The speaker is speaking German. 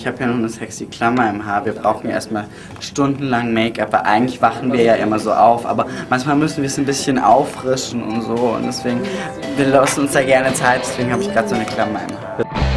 Ich habe ja noch eine sexy Klammer im Haar. Wir brauchen ja erstmal stundenlang Make-up, weil eigentlich wachen wir ja immer so auf. Aber manchmal müssen wir es ein bisschen auffrischen und so. Und deswegen, wir lassen uns da gerne Zeit. Deswegen habe ich gerade so eine Klammer im Haar.